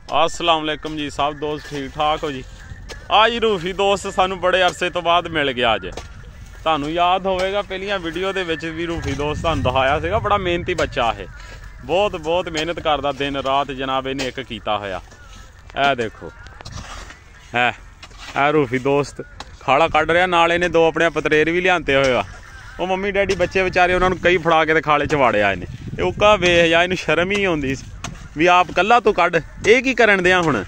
अस्सलाम वालेकुम जी, सब दोस्त ठीक ठाक हो जी। आ जी रूफी दोस्त सानू बड़े अरसे तो बाद मिल गया अज। तुहानू याद होवेगा पहलियां वीडियो दे विच भी रूफी दोस्त तुहानू दिखाया सीगा, बड़ा मेहनती बच्चा है, बहुत मेहनत करदा, दिन रात जनाब इहने एक कीता होया। ए देखो है रूफी दोस्त खाला कढ़ रहा, नाल इहने दो अपने पतरेर भी लियांते होए आ। वो मम्मी डैडी बच्चे बेचारे उन्होंने कई फड़ा के खाले च वाड़िया इन्हें। उका वेख या इनू शर्म ही आउंदी भी आप कल्ला तू कढ़, ये की करन दिया हुण?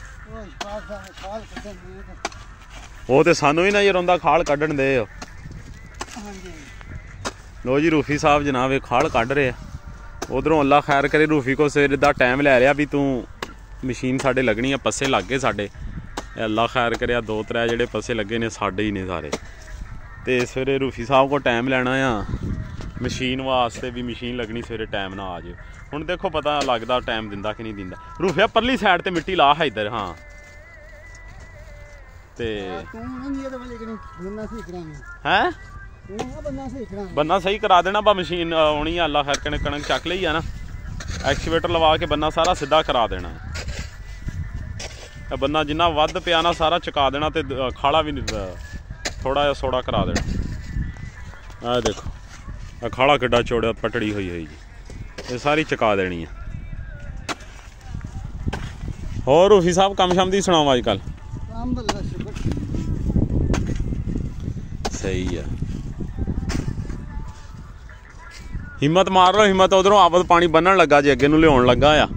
वो तो सानू ही नजर आउंदा खाल कढ़न दे। लो जी रूफी साहब जनाब खाल कढ़ रहे। उधरों अल्लाह खैर करे, रूफी को सवेरे दा टाइम लै लिया भी तू मशीन साडे लगनी है, पस्से लग गए साडे। अल्लाह खैर करे, दो त्रै जेहड़े पस्से लगे ने साडे ही ने सारे। तो सवेरे रूफी साहब को टाइम लेना आ मशीन वास्ते भी, मशीन लगनी सवेरे टाइम ना आ जाए। हुण देखो पता लगदा टाइम दिंदा कि नहीं दिंदा। रूफिया परली साइड ते मिट्टी ला है इधर। हाँ ते हैं बन्ना सही करा देना बा, मशीन आनी है अल्लाह खैर कने, कणक चक ली है ना, एक्सीवेटर लवा के बन्ना सारा सीधा करा देना। बन्ना जिन्ना वध पिया ना सारा चुका देना, तो खाला भी थोड़ा जिहा सोड़ा करा देना। आ देखो खाला किड्डा चौड़ा पटड़ी हुई जी, ये सारी चुका देनी है। होर रूफी साहब कम शम दी सुनाओ अजकल? सही है, हिम्मत मार लो हिम्मत। उधरों आपद पानी बन्नण लगा जी, अगे नूं लियाउण लगा आ।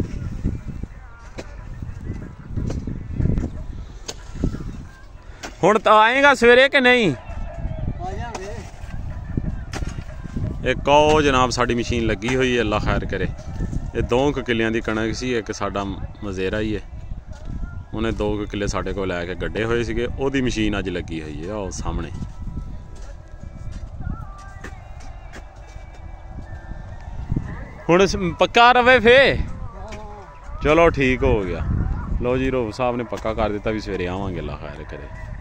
हुण तो आएगा सवेरे कि नहीं? एक ओ जनाब साड़ी मशीन लगी हुई है, अल्लाह खैर करे। ये 2 किलियां दी कणक सी, एक साडा मजेरा ही है, उन्हें 2 किले साडे को लैके गड्ढे हुए सीगे, ओदी मशीन अज लगी हुई है ओ सामने। हुण पक्का रवे फे, चलो ठीक हो गया। लो जी रूफ साहब ने पक्का कर दिता भी सवेरे आवांगे, अल्लाह खैर करे।